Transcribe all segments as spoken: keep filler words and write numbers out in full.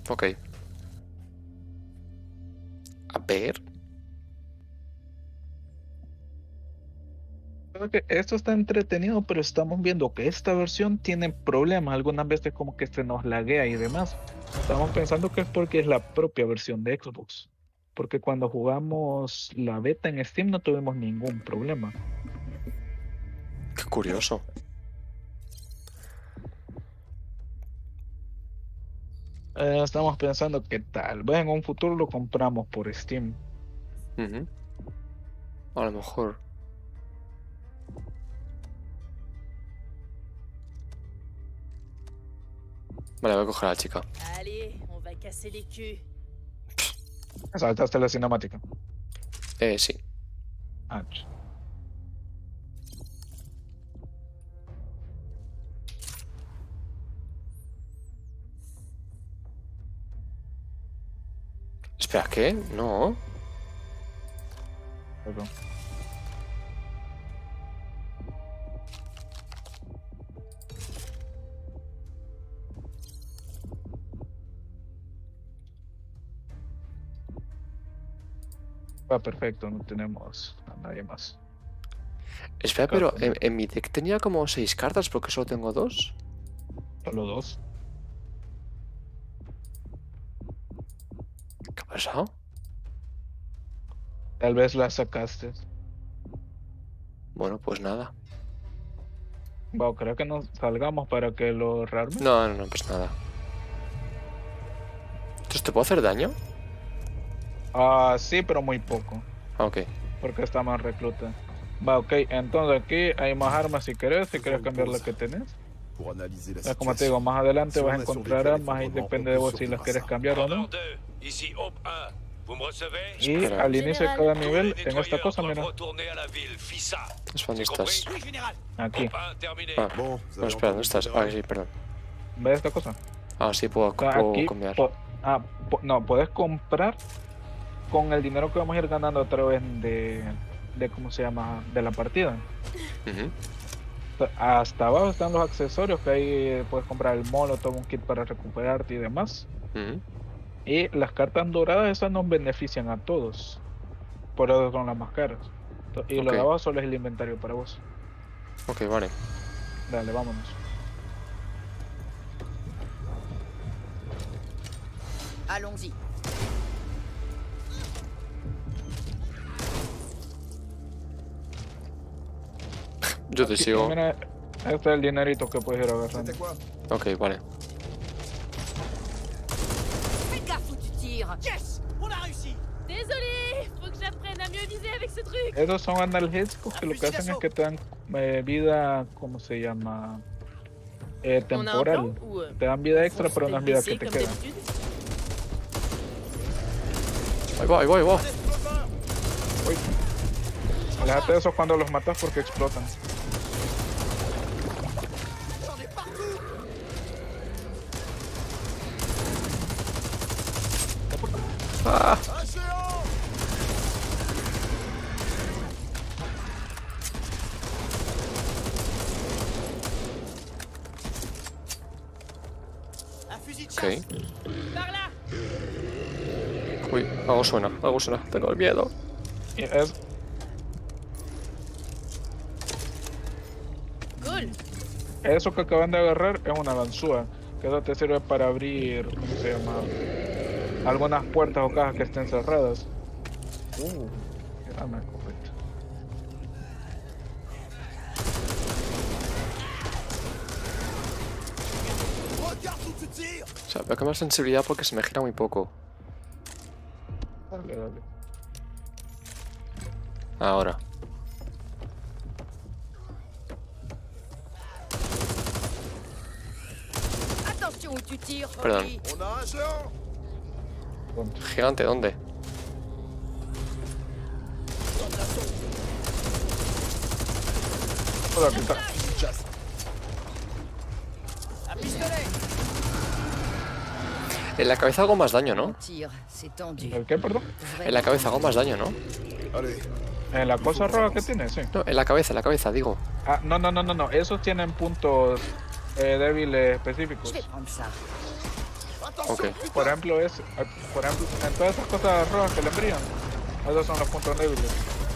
Ok. A ver. Creo que esto está entretenido, pero estamos viendo que esta versión tiene problemas. Algunas veces como que se nos laguea y demás. Estamos pensando que es porque es la propia versión de Xbox. Porque cuando jugamos la beta en Steam no tuvimos ningún problema. Qué curioso. Eh, estamos pensando que tal vez en un futuro lo compramos por Steam. Ujú. A lo mejor. Vale, voy a coger a la chica. Allez, on va casser les culs. Saltaste la cinemática. Eh, sí. Ah, ch- Espera, ¿qué? No. perdón. Ah, perfecto, no tenemos a nadie más. Espera, pero en, en mi deck tenía como seis cartas porque solo tengo dos. Solo dos. ¿Qué ha pasado? Tal vez las sacaste. Bueno, pues nada. Bueno, creo que nos salgamos para que lo rearme. No, no, no, pues nada. ¿Entonces te puedo hacer daño? Ah, sí, pero muy poco. Ah, ok. Porque está más recluta. Va, ok. Entonces aquí hay más armas si querés. Si quieres cambiar la que tenés. Es como te digo, más adelante vas a encontrar armas y depende de vos si las quieres cambiar o no. Y Espera. al inicio de cada nivel, en esta cosa, mira. Expandistas. Aquí. Ah, bueno, espera, ¿dónde estás? Ah, sí, perdón. ¿Ves esta cosa? Ah, sí, puedo, O sea, puedo aquí, cambiar. po- ah, po- no, puedes comprar con el dinero que vamos a ir ganando a través de, de ¿cómo se llama? De la partida. Ujú. O sea, hasta abajo están los accesorios que ahí eh, puedes comprar el molotov, un kit para recuperarte y demás. Ujú. Y las cartas doradas, esas nos benefician a todos. Por eso son las más caras. To- Y lo Ok. de abajo solo es el inventario para vos. Ok, vale. Dale, vámonos. Allons-y. Yo te Aquí, sigo. mira, este es el dinerito que puedes ir agarrando. Ok, vale. Fais gaffe où tu tires. Yes, on a réussi. Désolé, faut que j'apprenne à mieux viser avec ce truc. Esos son analgésicos que lo que hacen es que te dan eh, vida, ¿cómo se llama? Eh, On a un plan temporal. ou euh, Te dan vida on extra, fonce pero no es tête vida que baissée te comme queda. d'habitude? Ahí va, ahí va, ahí va. Uy. Aléjate de esos cuando los matas porque explotan. J'en ai partout. Ah, Un géant. Un fusil de ok. chasse. Par là. Uy, algo suena, algo suena. Tengo el miedo. Y es, Cool. eso que acaban de agarrar es una ganzúa. Que eso te sirve para abrir, ¿cómo se llama? Algunas puertas o cajas que estén cerradas. Uh, qué arma correcta. Regarde où tu tires. O sea, veo que más sensibilidad porque se me gira muy poco. Dale, dale. Ahora. Attention où tu tires. Perdón. Rocky. On a un géant. Punto. Gigante, ¿dónde? Por aquí está. Chasse. Un pistolet. En la cabeza hago más daño, ¿no? Tire, c'est tendu. ¿El qué, perdón? En la cabeza hago más daño, ¿no? Allez. En la cosa roja que tiene, sí. No, en la cabeza, en la cabeza, digo. Ah, no, no, no, no, no. Esos tienen puntos eh, débiles Je específicos. vais prendre ça. Ok. Ok. Por ejemplo, es, por ejemplo, en todas esas cosas rojas que le brillan, esos son los puntos débiles.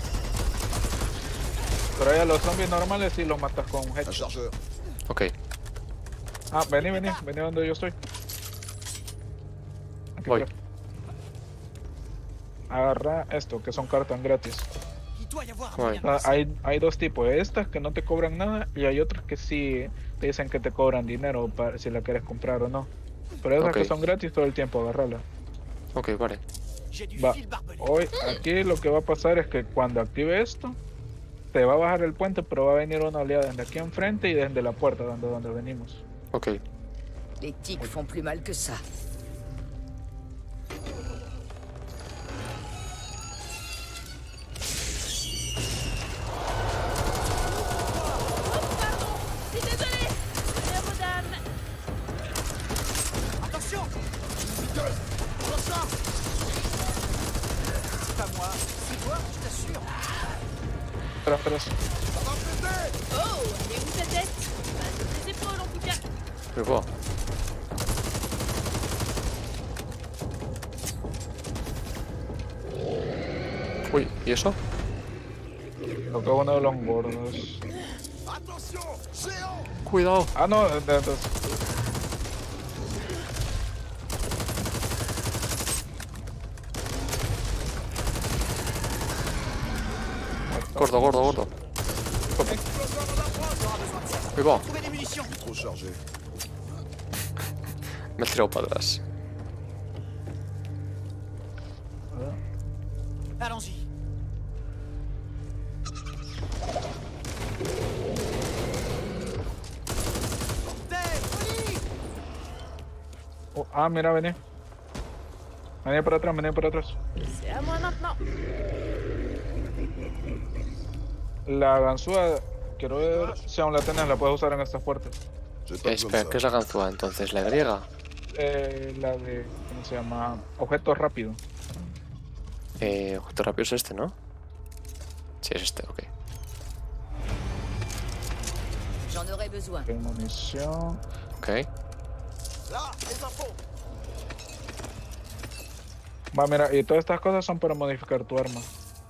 Pero ya los zombies normales sí los matas con Un headshot. chargeur. Ok. Ah, vení, vení, vení donde yo estoy. Aquí Voy. creo. Agarra esto, que son cartas gratis. Il doit y avoir un Voy. moyen. Ah, hay, hay dos tipos, estas que no te cobran nada y hay otras que sí te dicen que te cobran dinero para si la quieres comprar o no. Pero esas Ok. que son gratis todo el tiempo, agarrarlas. Ok, vale. J'ai du Va, fil barbelé. hoy aquí lo que va a pasar es que cuando active esto, te va a bajar el puente, pero va a venir una oleada desde aquí enfrente y desde la puerta donde, donde venimos. Ok. Les tiques font plus mal que ça. Je suis désolée. Honneur aux dames. Attention, Vois ça. c'est pas moi. C'est toi, je t'assure. Tras, tras. Ça va péter. Oh, elle est où ta tête? Bah, de tes épaules en tout cas. Je vois. Uy, ¿y eso? Creo que es uno de los gordos. Attention, géant. Cuidado. Ah, no, de, de- de- Gordo, gordo, gordo. Ahí va. Trouver des munitions. Trop chargé. Me he tirado para atrás. Allons-y. Dave, Oli. Oh, ah, mira, vení. Vení para atrás, vení para atrás. C'est à moi maintenant. La ganzúa, quiero ver si aún la tenés, la puedes usar en estas puertas. J'ai pas besoin de Espera, ça. ¿qué es la ganzúa entonces? ¿La griega? Eh, la de, ¿cómo se llama? Objeto rápido. Eh, objeto rápido es este, ¿no? Sí, es este, ok. J'en aurais besoin. Ok, munición. Ok. Là, les infos. Va, mira, y todas estas cosas son para modificar tu arma.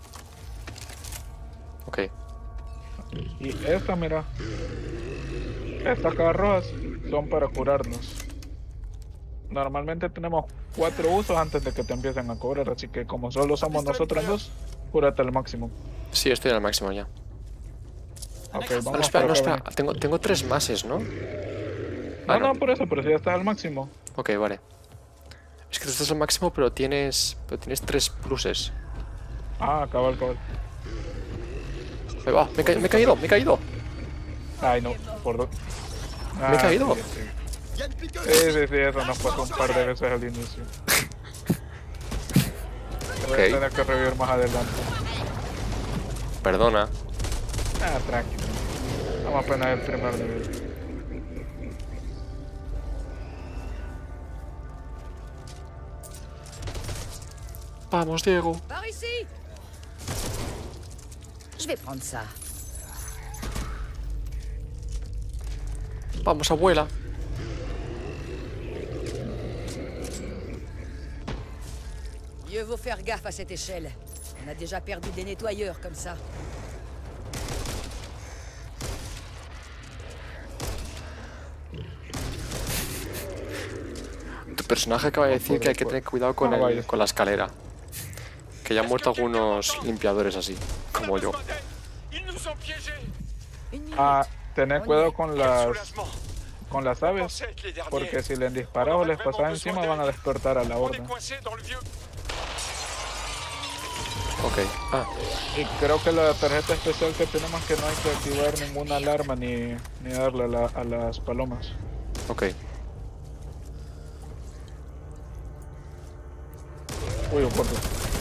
Ok. Y estas, mira. Estas cajas rojas son para curarnos. Normalmente tenemos cuatro usos antes de que te empiecen a cobrar, así que como solo somos nosotros dos, cúrate al máximo. Sí, estoy al máximo ya. Ok, Ah, no, vamos espera, no, por acá, espera. vení. Tengo, tengo tres mases, ¿no? No, Ah, no, por eso, pero si ya estás al máximo. Ok, vale. Es que tú estás al máximo, pero tienes. Pero tienes tres pluses. Ah, cabal, cabal. Ahí va, me, he ca- me he caído, me he caído. Ay, no, por dos. ¿Me he caído? Sí, sí. Y a une piqueuse. Sí, sí, sí, eso nos pasó un par de veces al inicio. Te voy a Ok. tener que revivir más adelante. Perdona. Ah, tranquilo. Vamos apenas el primer nivel. Vamos, Diego. Par ici. Je vais prendre ça. Vamos, abuela. Mieux vaut faire gaffe à cette échelle. On a déjà perdu des nettoyeurs comme ça. Tu personaje acaba de decir que hay que tener cuidado con, Ah, el- vaya. con la escalera. Que ya han muerto algunos limpiadores así, como yo. Ils nous ont piégés. Une minute. Ah, tener cuidado con Quel las soulagement. con las aves, Pensez être les derniers. porque si les disparas o les pasas encima van a despertar a la On est horda. coincés dans le vieux. Ok. Ah, Y creo que la tarjeta especial que tenemos es que no hay que activar ninguna alarma ni, ni darle a, la- a las palomas. ok. Uy, un corto.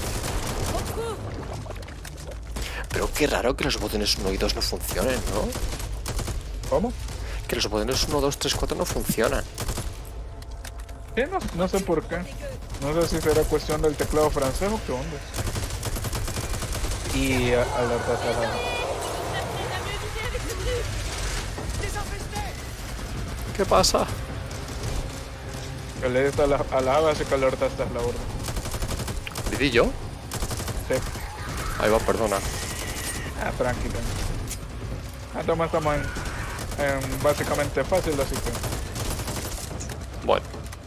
Pero qué raro que los botones uno y dos no funcionen, ¿no? ¿Cómo? Que los botones uno, dos, tres, cuatro no funcionan. Sí, no, no sé por qué. No sé si será cuestión del teclado francés o qué onda. Y a- alerta cerrada. J'apprenne à mieux viser avec ce truc. ¿Qué pasa? Que le des a la, a la base que alertaste la orden. ¿Le di yo? Sí. Ahí va, perdona. Ah, tranquilo. Entonces estamos en, en básicamente fácil, así que... Bueno.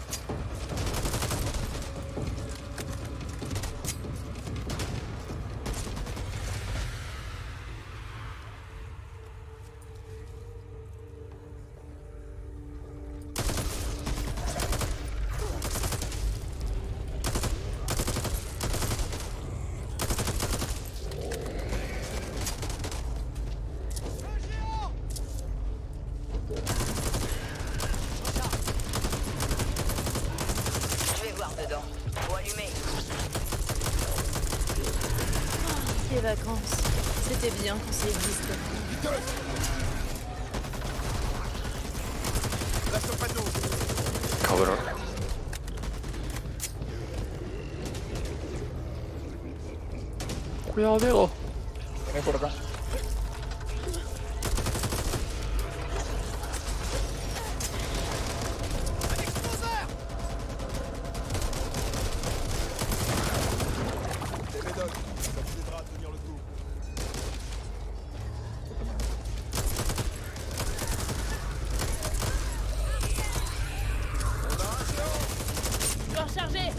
Je vais voir dedans. Faut allumer. Les vacances. C'était bien quand ça existait. Reste près de nous. Cabrón. Cuidado, Diego. Viene por acá. Des médocs, ça vous aidera à tenir le coup. On a un géant. Je dois recharger.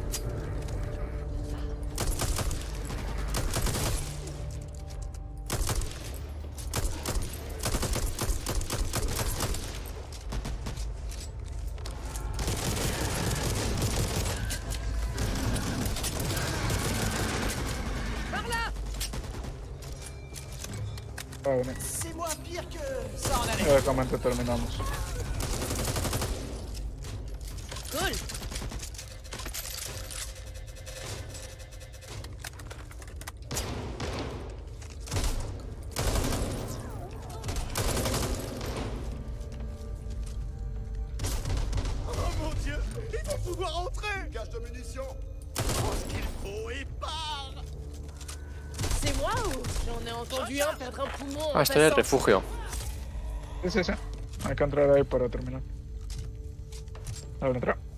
Va a venir. C'est moins pire que ça en allait. Básicamente terminamos. Cool. Oh mon dieu, il va pouvoir entrer. Cache de munitions. Prends ce qu'il faut et pars. C'est moi ou j'en ai entendu un perdre un poumon en Ah, este era el passant. refugio. Sí, sí, sí. Hay que entrar ahí para terminar. A ver, entra.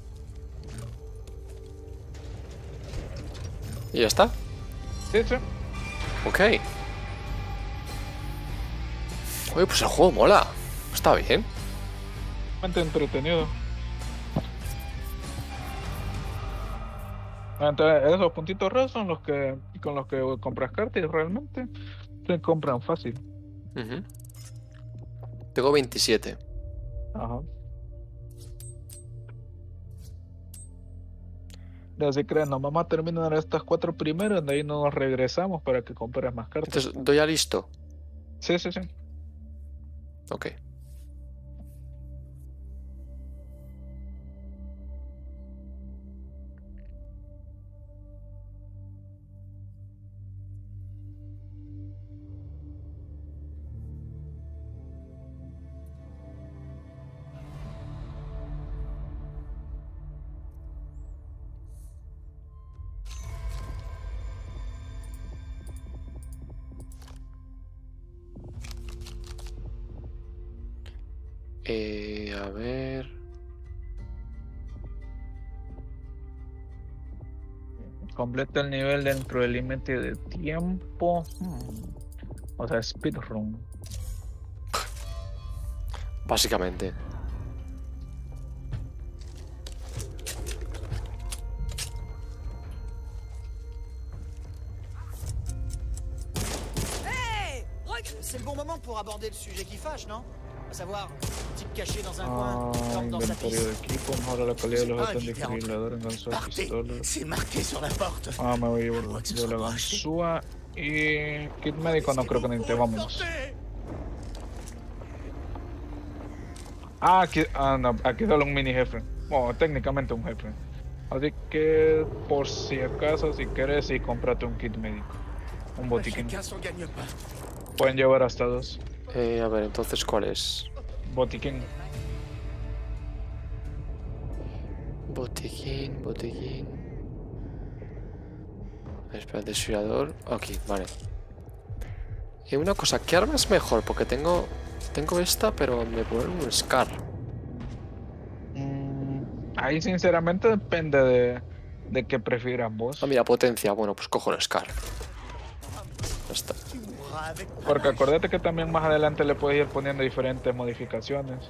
¿Y ya está? Sí, sí. Ok. Oye, pues el juego mola. Está bien. Bastante entretenido. Entonces, esos puntitos raros son los que con los que compras cartas y realmente se compran fácil. Ujú. Tengo veintisiete. Ajá. Ya si crees, nos vamos a terminar estas cuatro primeras, de ahí nos regresamos para que compres más cartas. Entonces, ¿doy a listo? Sí, sí, sí. Ok. Eh, a ver... Completa el nivel dentro del límite de tiempo. Hmm. O sea, speedrun. Básicamente. Hey, c'est le bon moment pour aborder le sujet qui fâche, non? À savoir, un type caché dans un coin, Ah, dorme dans sa inventario de piste. equipo, mejora la calidad de los Ah, botones de qui quarante. desfibrilador en ganzúa de Partez, pistola. c'est marqué sur la porte. Ah, me voy a llevar Moi que ce yo la soit proche. ganzúa y kit médico no creo que necesite, vámonos. Ah, aquí, ah, no, aquí solo un mini jefe. Bueno, técnicamente un jefe. Así que, por si acaso, si quieres, sí, cómprate un kit médico. Un botiquín. Chacun son gagne-pain. Pueden llevar hasta dos. Eh, a ver, entonces, ¿cuál es? Botiquín. Botiquín, botiquín... Espera, desfibrilador... Aquí, vale. Y una cosa, ¿qué arma es mejor? Porque tengo... Tengo esta, pero me ponen un Scar. Mm, Ahí sinceramente depende de, de qué prefieras vos. Ah, mira, potencia. Bueno, pues cojo el Scar. Ya está. Porque acuérdate que también más adelante le puedes ir poniendo diferentes modificaciones.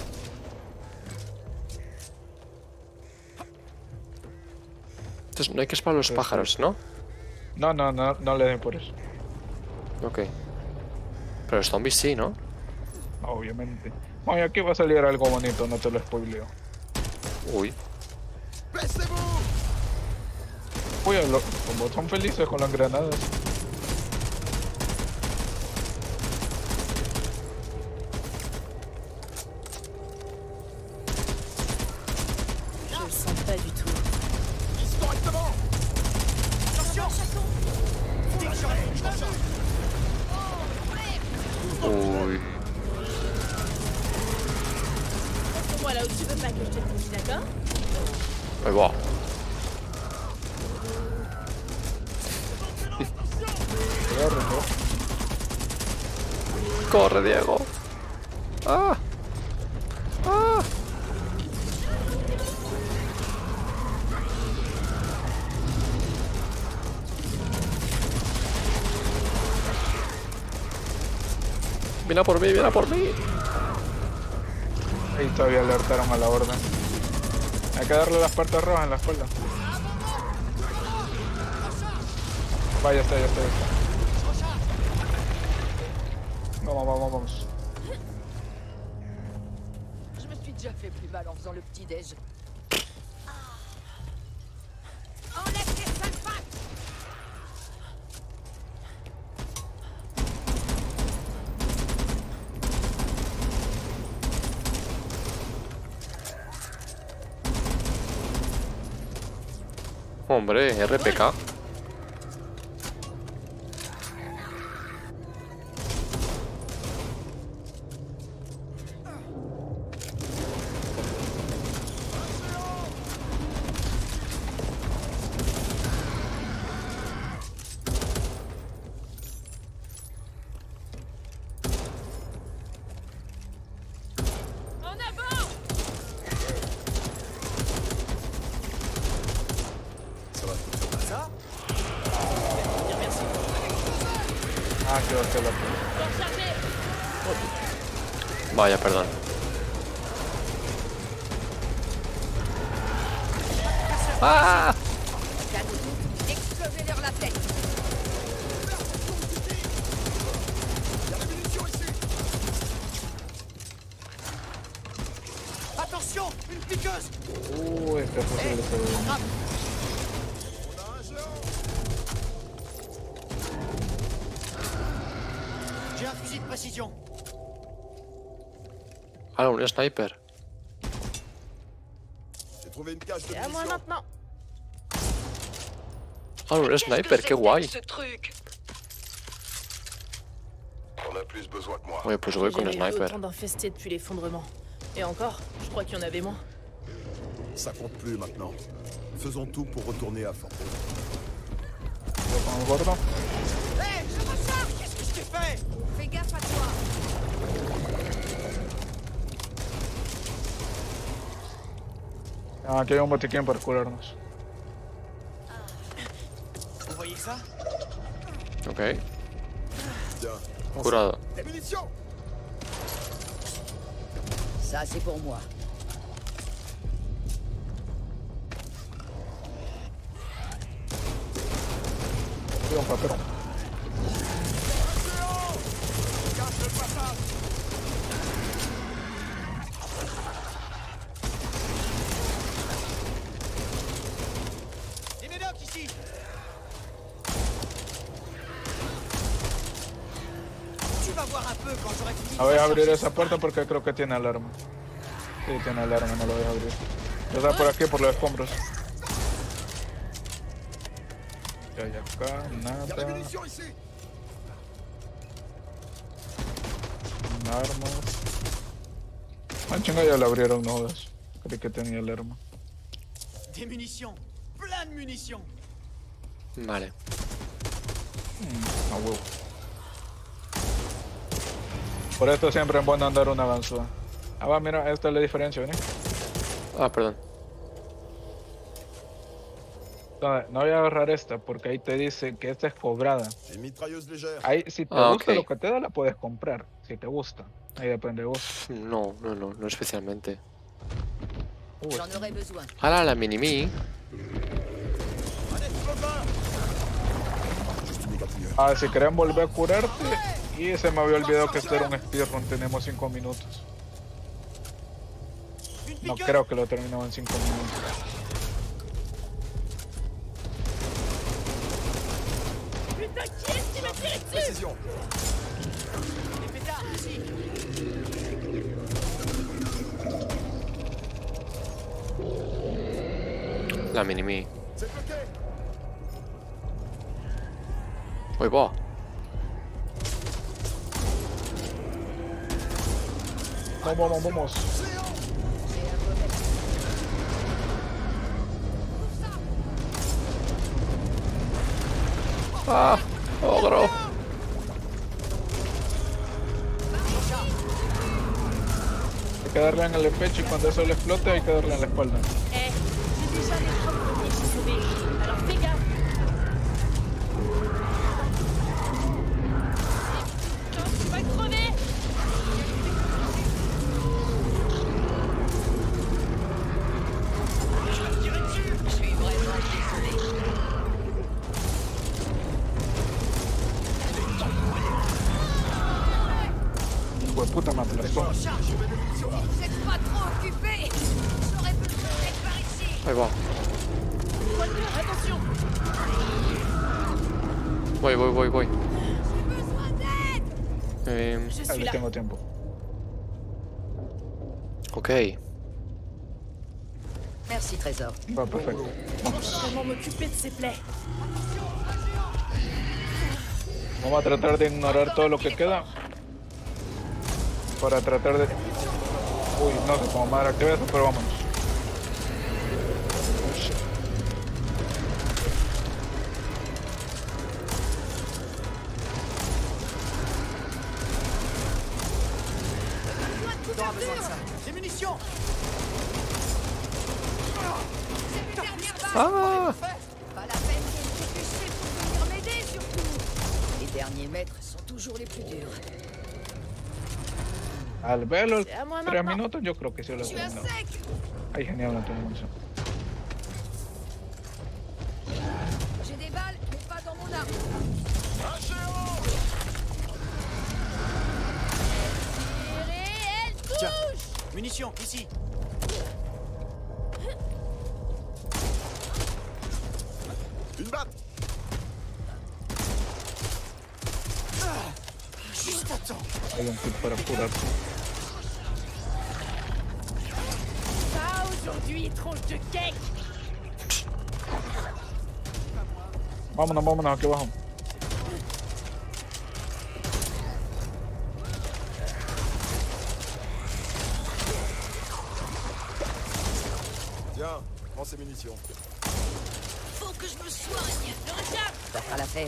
Entonces no hay que esperar a los Sí, pájaros, ¿no? No, no, no, no le den por eso. Ok. Pero los zombies sí, ¿no? Obviamente. Bueno, y aquí va a salir algo bonito, no te lo spoileo. Uy. Baissez-vous! Uy, lo- como son felices con las granadas. Je le sens pas du tout. Vise correctement! Attention! Direction rouge, attention. Uy. Moi là où tu veux pas que je te touche, d'accord? Ahí va. Corre, ¿no? Corre, Diego. Ah. Ah. Viene a por mí, viene a por mí. Ahí todavía alertaron a la orden. Hay que darle las partes rojas en la espalda. Vaya, está, ya está, ya está. Vamos, vamos, vamos. Je me suis déjà fait plus mal en faisant le petit-déj. Enlève tes sales pattes! Hombre, R P K. En avant! Ça? Ah, quedó que la Pour charger! Vaya, perdón. ¡Ah! Explosez-leur la tête! Attention! Une piqueuse! Uy, este fue el segundo. J'ai un fusil de précision. Ah, un sniper. J'ai trouvé une cache de C'est à moi munitions. maintenant! Ah, un sniper, qué guay. Ce truc! On a plus besoin que moi. Ouais, pues jouer con J'ai le jamais vu sniper. autant d'infestés depuis l'effondrement. Et encore, je crois qu'il y en avait moins. Ça compte plus maintenant. Faisons tout pour retourner à Fortuna. Con el gordo. Hé! Je recharge! Qu'est-ce que je t'ai fait? Fais gaffe à toi! Ah, aquí hay un botiquín para curarnos. Vous voyez ça? Ok, Tiens, curado. des munitions! Ça, c'est pour moi. Cuidado, papero. Cache le passage! Des médocs ici! Tu vas voir un peu quand j'aurai fini. Ah, voy de a abrir chercher esa ce puerta porque creo que tiene alarma. Sí, tiene alarma, no lo voy a abrir. Está por aquí, por los escombros. Ya hay acá, Y'a des nada. munitions ici! Armas. Ah, chinga, ya le abrieron nodas. Creí que tenía alarma. Des munitions! Plein de munitions! Vale. A huevo. Por esto siempre es bueno andar una avanzada. Ah, va, mira, esta es la diferencia, ¿eh? Ah, perdón. No, no voy a agarrar esta porque ahí te dice que esta es cobrada. Une mitrailleuse légère. Ahí, si te Ah, gusta ok. lo que te da, la puedes comprar. Si te gusta. Ahí depende de vos. No, no, no, no especialmente. Uh, J'en aurais besoin. Ahora la mini-me. Ah, si quieren volver a curarte. Y se me había olvidado que esto era un speedrun. Tenemos cinco minutos. No creo que lo terminemos en cinco minutos. Putain, qui est-ce qui m'a tiré dessus? Précision. Les pétards, ici. La mini-me. C'est bloqué. Uy, va. Vamos, vamos, vamos. Ah, ogro. Hay que darle en el pecho y cuando eso le explote hay que darle en la espalda. Eh, j'ai déjà les trois premiers que j'ai sauvés. Alors fais gaffe. Putain, tu vas crever. Je suis vraiment désolé. Hijo de puta, me aplastó. Vous êtes pas trop occupés. J'aurais besoin d'être par ici. Ahí va. Walter, attention. Voy, voy, voy, voy. J'ai besoin d'aide. Eh, Je suis Ahí là. tengo tiempo. ok. Merci, Trésor. Va, perfecto. Comment m'occuper de ces plaies? Vamos a tratar de ignorar todo lo que queda. Para tratar de... Uy, no sé cómo madre activar eso, pero vámonos. T'auras besoin de ça. Des munitions. Ah, Pas la peine de me dépêcher pour venir m'aider, surtout. Les derniers mètres sont toujours les plus durs. Al verlo, C'est à moi tres maintenant. minutos, yo creo que sí lo Je suis à tengo. sec. Ay, genial, no tengo munición. J'ai des balles, mais pas dans mon arme. Tirez, elle touche. Tiens, munitions, ici. Une batte. Juste à temps. Hay un kit para curarse. Pas aujourd'hui, tronche de cake. Vámonos, vámonos, aquí abajo. Tiens, prends ces munitions. Faut que je me soigne. Le recharge. Ça fera l'affaire.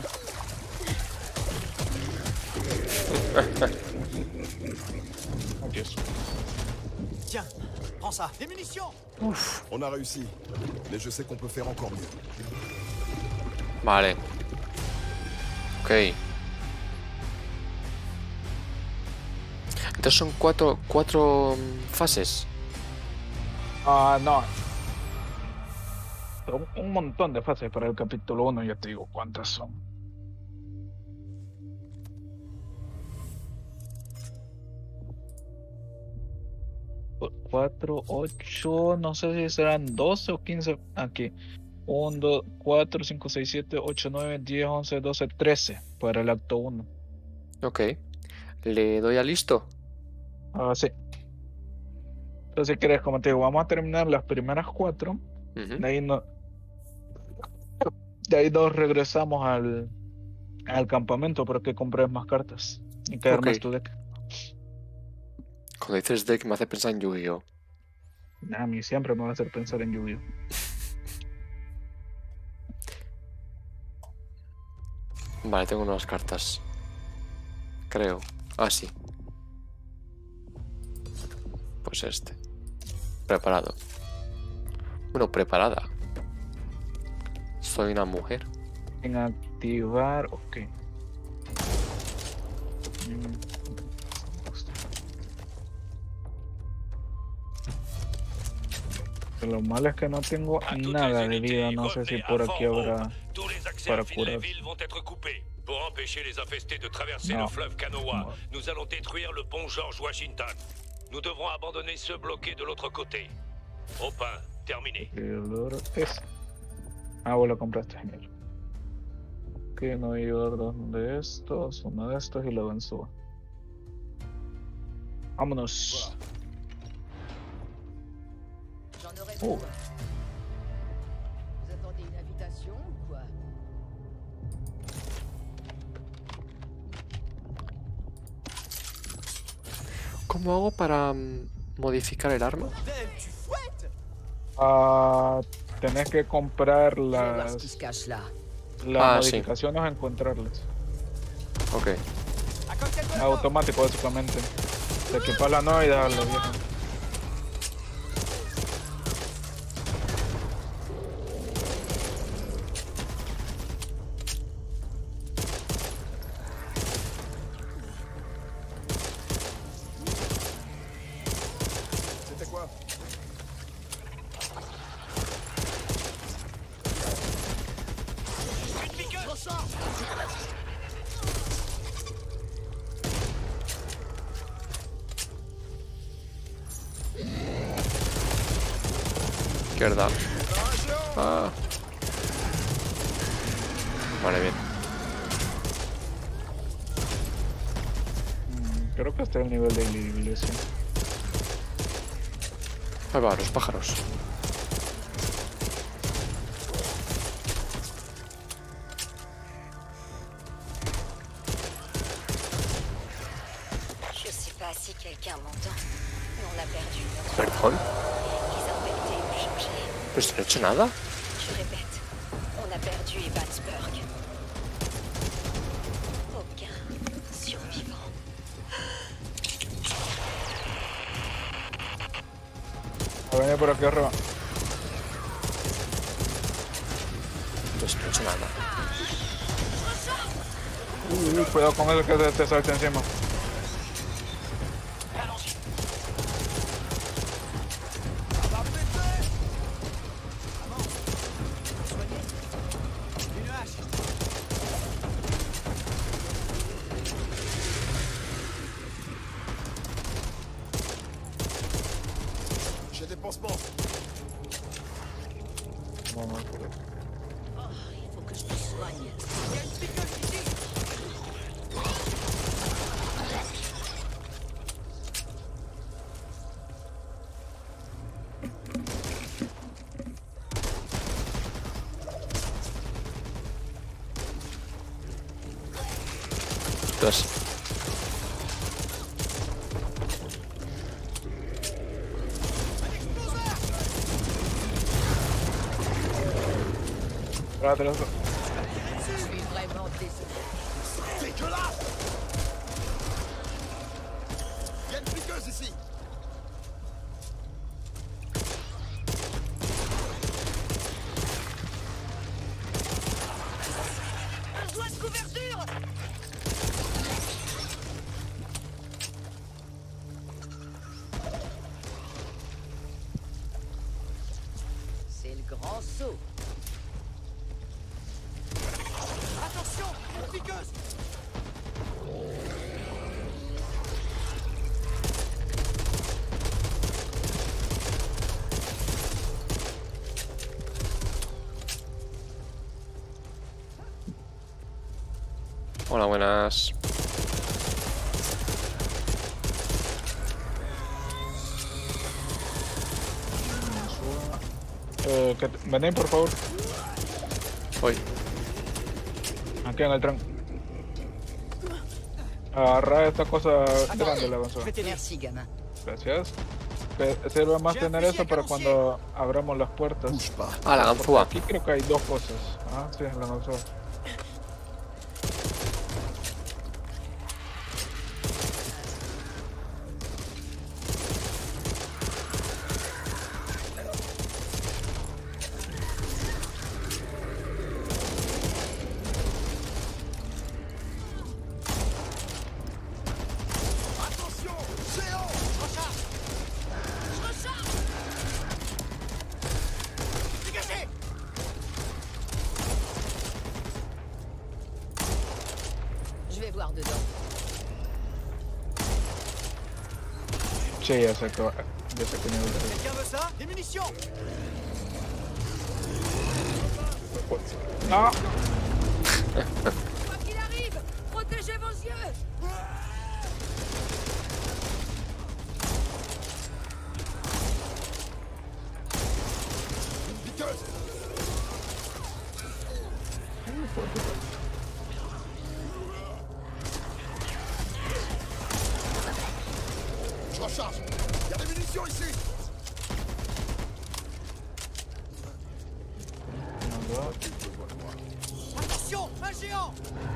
Aquí es. Tiens, prends ça. Des munitions. On a réussi. Mais je sais qu'on peut faire encore mieux. vale. Ok. Entonces son cuatro, cuatro mm, fases. Ah, no. Son un montón de fases para el capítulo uno, ya te digo cuántas son. cuatro, ocho, no sé si serán doce o quince. Aquí. uno, dos, cuatro, cinco, seis, siete, ocho, nueve, diez, once, doce, trece para el acto uno. Ok. Le doy a listo. Ah, sí. Entonces, si querés, como te digo, vamos a terminar las primeras cuatro. Ujú. De ahí, no, de ahí nos regresamos al, al campamento para que compres más cartas y que armes Ok. tu deck. Cuando dices deck me hace pensar en Yu-Gi-Oh. A mí siempre me va a hacer pensar en Yu-Gi-Oh. Vale, tengo unas cartas. Creo. Ah, sí. Pues este. Preparado. Bueno, preparada. Soy una mujer. En activar, ok. Mm. Lo malo es que no tengo À toutes nada les de unités, vida, no sé si revenez por à aquí Fort habrá Hope. Tous les accès para à curar. Finlayville vont être coupés. Pour empêcher les infestés de traverser Non. le fleuve Kanawha, Non. nous allons détruire le pont George Washington. Nous devrons abandonner ceux bloqués de l'autre côté. Opin, terminé. El oro es. Ah, vos lo compraste, genial. Ok, no voy a llevar dos de estos, uno de estos y lo venzo. Vámonos. J'en aurais Oh. besoin. Vous attendez une invitation ou quoi? ¿Cómo hago para mm, modificar el arma? Belle, tu fouettes. Ah, tenés que comprar Je vais voir ce qui las, se cache là. las Ah, sí. modificaciones o encontrarlas. Ok. À cocktail molotov. Automático, básicamente. Te equipas la nueva y dejarlo viejo. C'était quoi? Izquierda. Ah. Vale, bien. Mm, Creo que está el nivel de iglesia. Ahí va, los pájaros. Je sais pas si quelqu'un m'entend, mais on a perdu notre... Perdón. Les autorités ont changé. Pero esto no he hecho nada. Je répète, on a perdu Evansburg. Aucun survivant. Va a venir por aquí arriba. Pues no he hecho nada. Uy, uy, cuidado con eso que te, te salte encima. Une hache. J'ai des pansements. Vamos. Oh, il faut que je me soigne. Il y a une piqueuse ici. Entonces, Espérate, loco. Je suis vraiment désolé. Dégueulasse! Il y a une piqueuse ici. Besoin de couverture. C'est le grand saut. Attention, une piqueuse. hola, buenas. Eh, que te- vení, por favor. Voy. Aquí en el tren. Agarra esta cosa grande, la avanzó. Je vais t'aider. Merci, gamin. Gracias. Que sirve más tener eso para cuando abramos las puertas. Bouge pas. Ah, la ganzúa. Aquí creo que hay dos cosas. Ah, sí, la ganzúa. dedans. Sí, ya sé que va- ya sé que nivel de- Quelqu'un veut ça? Des munitions! Ah, Quoi qu'il arrive, protégez vos yeux. Je recharge. Il y a des munitions ici. Attention! Un géant!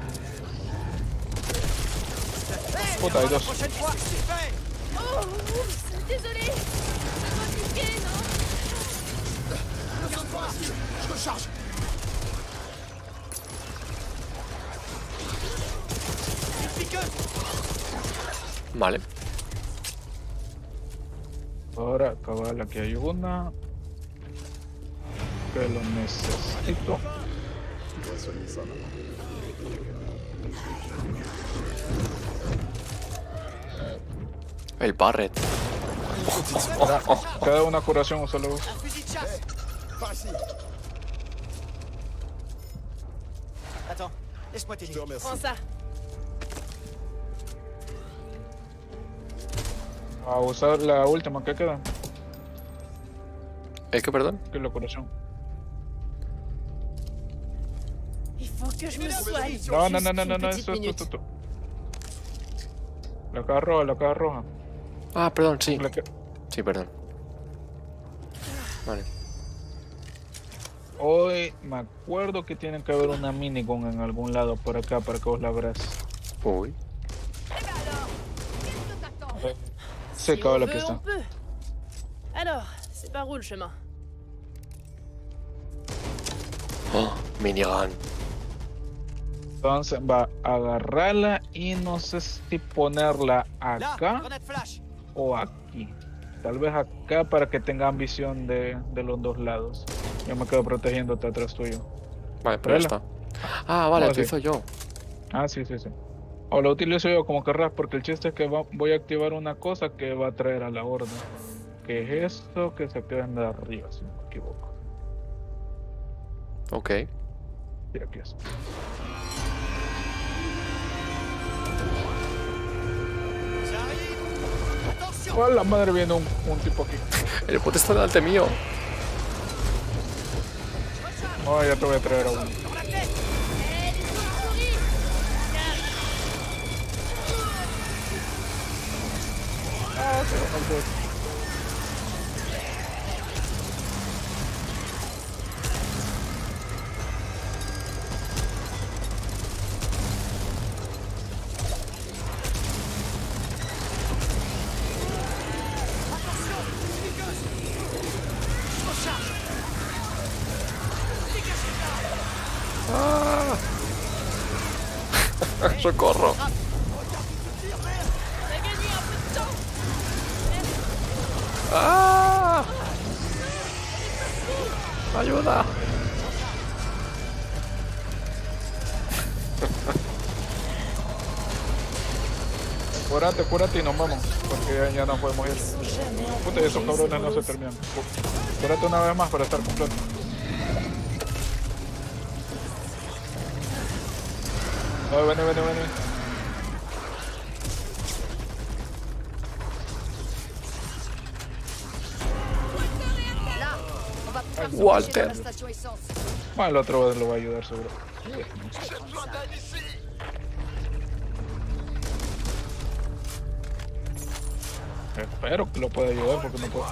puta, hay La dos. prochaine fois, c'est fait! Oh, oups, désolé. C'est compliqué, non? Je recharge. Une piqueuse! Vale. ahora cabal, aquí hay una que lo necesito. El Barret. Ahora, queda una curación, usalo vos. Un fusil de chasse! Par ici. Attends, laisse-moi Je te t'aider. remercie. Prends ça. A usar la última que queda, ¿El qué, perdón? que es la curación. Il faut que je me soigne. No, no, no, no, Juste no, une no, petite esto, esto, minute. esto, esto. La caja roja, la caja roja. Ah, perdón, sí. La que- Sí, perdón. Vale. Hoy me acuerdo que tiene que haber una minigun en algún lado por acá para que vos la veas. Uy. Sí, Si on cabal, aquí veut, on está. peut. Alors, c'est par où le chemin? Oh, minigun. Entonces va a agarrarla y no sé si ponerla Là, acá grenade flash! o aquí. Tal vez acá para que tengan visión de, de los dos lados. Yo me quedo protegiéndote atrás tuyo. Vale, pero ya Tráela. está. Ah, vale, Ah, lo sí. utilizo yo. Ah, sí, sí, sí. O lo utilizo yo como querrás, porque el chiste es que va- voy a activar una cosa que va a traer a la horda. Que es esto que se queda en de arriba, si no me equivoco. Ok. Sí, aquí es. Ça arrive! Attention! ¡Oh, la madre! Viene un, un tipo aquí. El bote está delante mío. Oh, ya te voy a traer a uno. Dans la tête! Eh, les chauves-souris! Ah, se va el bote. Socorro. T'as gagné un peu de temps! ¡Ah! ¡Ayuda! Cúrate, cúrate y nos vamos. Porque ya, ya no podemos ir. Puta, y esos cabrones no se terminan. Cú- Cúrate una vez más para estar completo. No, vení, vení, vení. Là, on va pouvoir se Walter. diriger vers la station essence. Bueno, el otro lo va a ayudar seguro. Espero que lo pueda ayudar porque no puedo.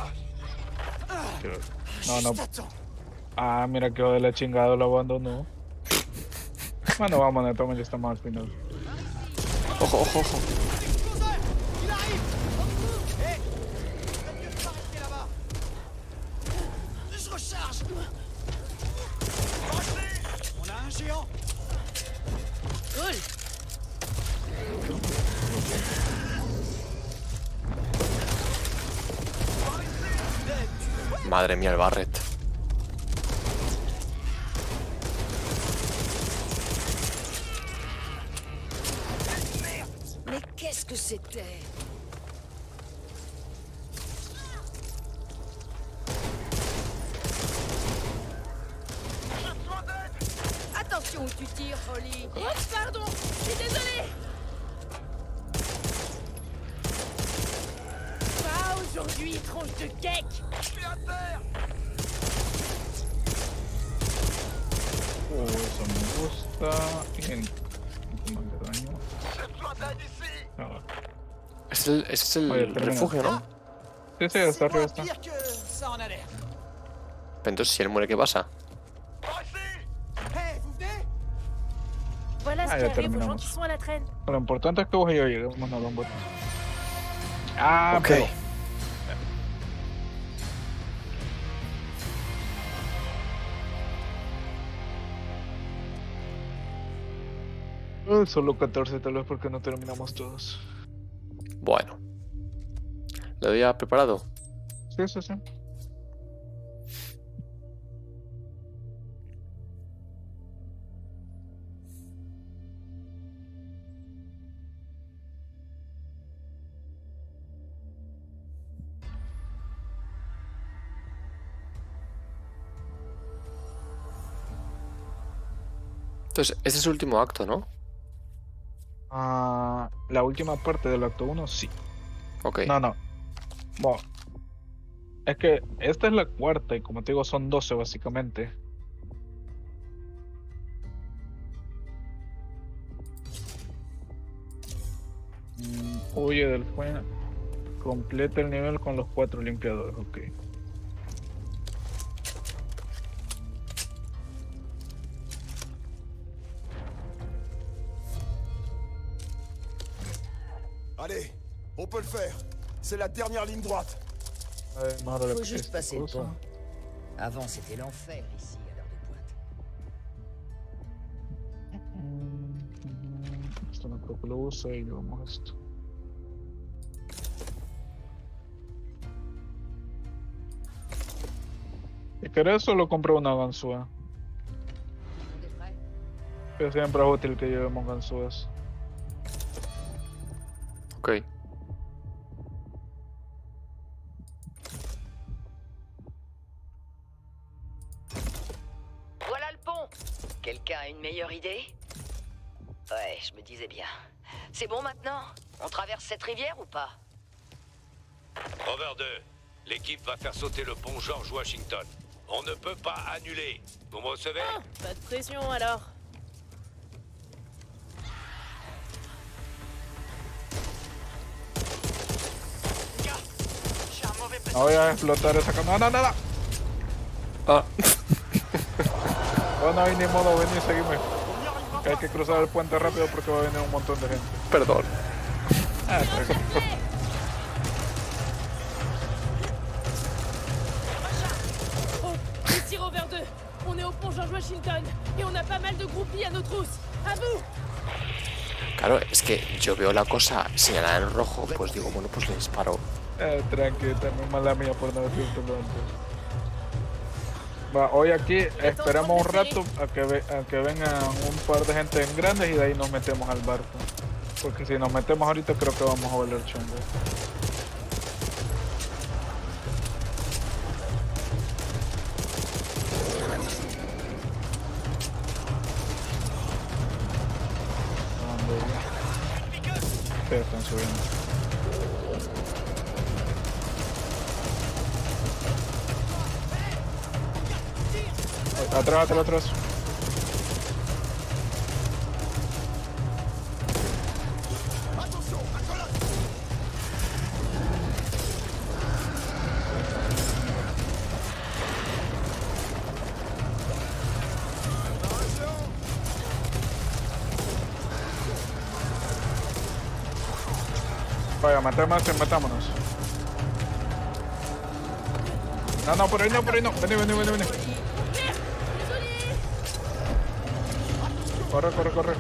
No, no. Juste attends! Ah, mira que de la chingada lo abandonó. Bueno, vamos, Netoma, ya estamos al final. Ojo, ojo, ojo. Exploseur! Il arrive! Hé! Hey, faites mieux de pas rester là-bas! Je recharge! On a un géant! Cool! Madre mía, el Barret. Qu'est-ce que c'était? Attention où tu tires, Holly. Oups, pardon, je suis désolée. Pas aujourd'hui, tronche de cake. Je suis à terre. Oh, eso me gusta. Bien. No me daño. J'ai besoin d'aide ici. Ah, Es el, ese es el Oye, termina. refugio, ¿no? sí, sí, está C'est arriba, moins está. pire que ça en a l'air. Pero entonces, si él muere, ¿qué pasa? Par ici. Hey, vous venez? Voilà ce Ah, qui ya arrive aux gens terminamos. qui sont à la traîne. Lo importante es que vos y yo lleguemos a Don Bote. Ah, Ok. pero. Eh, Solo catorce tal vez porque no terminamos todos. Bueno. ¿Lo había preparado? Sí, sí, sí. Entonces, ese es el último acto, ¿no? Ah, la última parte del acto uno, sí. Ok. No, no. Bueno, es que esta es la cuarta y como te digo son doce básicamente. Mm, Huye del fuego. Completa el nivel con los cuatro limpiadores, ok. Allez, on peut le faire. C'est la dernière ligne droite. A ver, mejor le Faut puse juste esta passer le cosa. pont. Avant, c'était l'enfer ici, à l'heure de pointe. Mm, Esto no creo que lo use y llevamos esto. Si querés solo compro una ganzúa. On est prêt? Que siempre es útil que llevemos ganzúas. Ok. Voilà le pont. Quelqu'un a une meilleure idée? Ouais, je me disais bien. C'est bon maintenant? On traverse cette rivière ou pas? Over deux, l'équipe va faire sauter le pont George Washington. On ne peut pas annuler. Vous me recevez? Ah, pas de pression alors. J'ai un mauvais No voy a explotar esa cámara. No, no, no, no. Ah, Oh, no hay ni modo, ven y seguime. Que hay que cruzar el puente rápido porque va a venir un montón de gente. perdón. Ah, tranquilo. Oh, les tirs over deux. On est au pont George Washington et on a pas mal de groupies à nos trousses. À vous. Claro, es que yo veo la cosa señalada en rojo, pues digo, bueno, pues le disparo. Eh, tranqui, también mala mía por no decírtelo antes. Va, hoy aquí esperamos un rato a que, ve- a que vengan un par de gente en grandes y de ahí nos metemos al barco. Porque si nos metemos ahorita creo que vamos a volver chungo. ¿Dónde voy? Sí, están subiendo. Atrás, atrás, atrás. Attention, un colonne. Vaya, matémonos, matámonos. No, no, por ahí no, por ahí no. Vení, vení, vení, vení. Corre, corre, corre.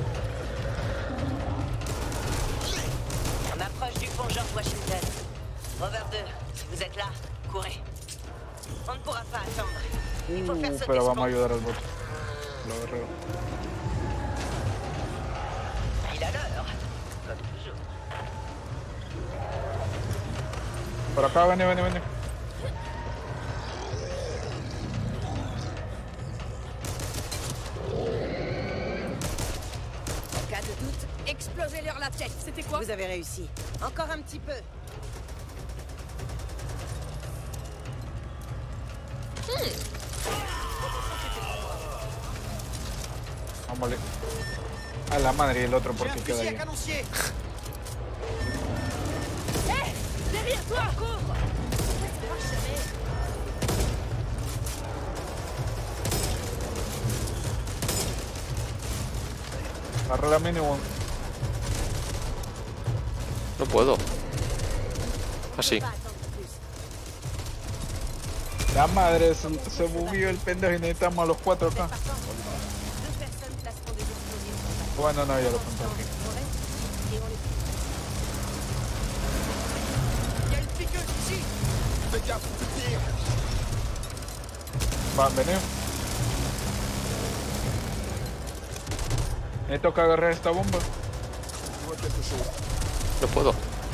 On approche du pont George Washington. Rover deux, si vous êtes là, courez. On ne pourra pas attendre. Il faut faire Uh, sauter pero ce vamos a pont. ayudar al bote. Lo agarré. Il a l'heure. Comme toujours. Por acá, vení, vení, vení. En cas de doute, explosez-leur la tête. C'était quoi? Vous avez réussi. Encore un petit peu. Vámonos. A la madre y el otro J'ai un porque queda fusil à ahí. canoncier. Derrière toi! Cours! Agarra la mini one. No puedo. Así. La madre, se, se bugueó el pendejo y necesitamos a los cuatro acá. Deux personnes placeront des explosifs. Bueno, no, ya lo conté aquí. Et on les Il y a une piqueuse ici. Fais gaffe, tire. Va, vení. Necesito que agarrar esta bomba. Je vois quelque chose. No puedo.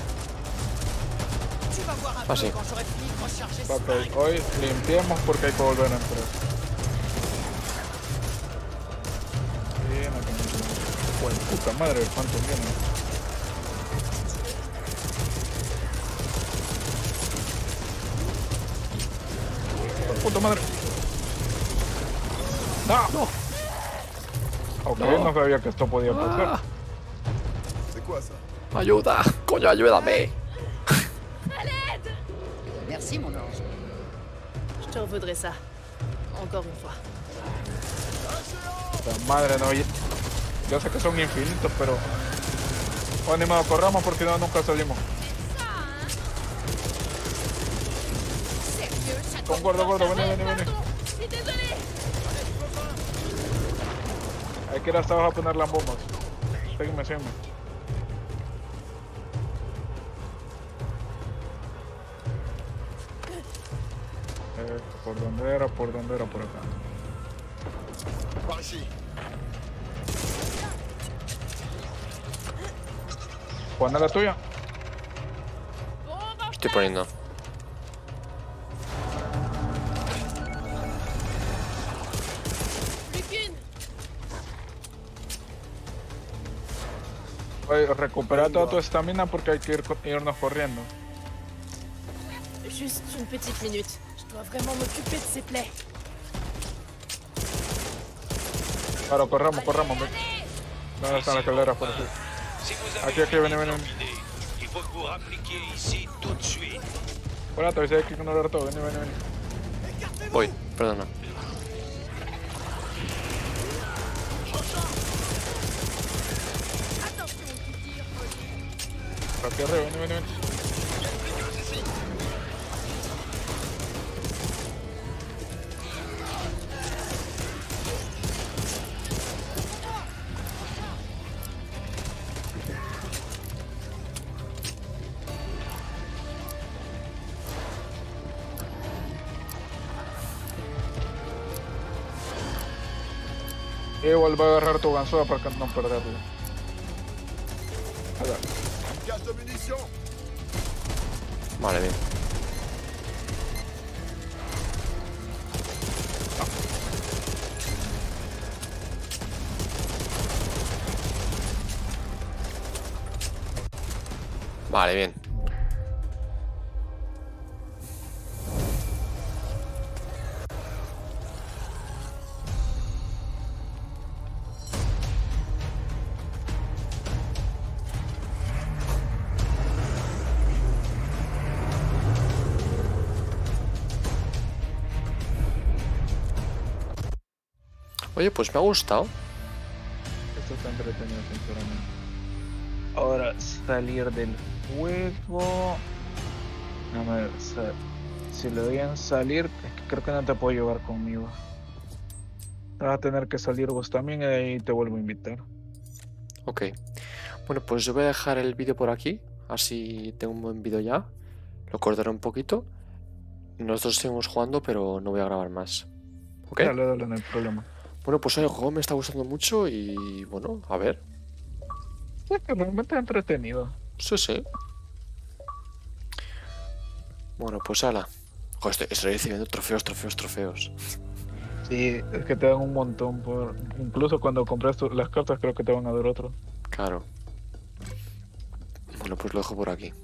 Tu vas voir un Ah, peu sí. quand j'aurai fini de recharger ce Ok, flingue. hoy limpiemos porque hay que volver a entrar. Bien, acá no. Pues puta madre, cuántos vienen. Oh, puta madre. No, no. Ok, No. no sabía que esto podía pasar. Ah, C'est quoi ça? ayuda. Coño, ayúdame. Merci, mon ange. Je te revaudrai ça. Encore une fois. La madre, no. y- Yo sé que son infinitos, pero. Oh, animado, corramos porque no, nunca salimos. Sérieux, ça Con gordo, gordo, vení, vení, vení. Pardon, je suis désolée. Hay que ir hasta abajo a poner las bombas. Sígueme, sígueme. Eh, ¿por dónde era? ¿Por dónde era? Por acá. Par ici. ¿Cuándo es la tuya? Bombe en Estoy poniendo. plus qu'une. Oye, recupera toda tu estamina porque hay que ir, co- irnos corriendo. Juste une petite minute. Je dois vraiment m'occuper de ces plaies. Claro, corramos, corramos. ve. ¿Dónde están las escaleras? Por aquí. Si vous Aquí, avez aquí, vení, vení. idée, il faut que vous rappliquiez ici tout de suite. Espérate, hoy sí hay que ignorar todo. Vení, vení, vení. Voy, perdona. Por aquí arriba, vení, vení, vení. Igual va a agarrar tu ganzúa para que no perderlo. A ver. Cache de munitions. Vale, bien. Vale, bien. Oye, pues me ha gustado. Esto está entretenido, sinceramente. Ahora, salir del juego. A ver, sa- si le doy en salir, es que creo que no te puedo llevar conmigo. Vas a tener que salir vos también y ahí te vuelvo a invitar. Ok. Bueno, pues yo voy a dejar el vídeo por aquí. Así tengo un buen vídeo ya. Lo cortaré un poquito. Nosotros seguimos jugando, pero no voy a grabar más. Ok. Dale, dale, no hay problema. Bueno, pues oye, el juego me está gustando mucho y bueno, a ver. Es que realmente es entretenido. Sí, sí. Bueno, pues ala. Joder, estoy, estoy recibiendo trofeos, trofeos, trofeos. Sí, es que te dan un montón por... Incluso cuando compras tu- las cartas creo que te van a dar otro. Claro. Bueno, pues lo dejo por aquí.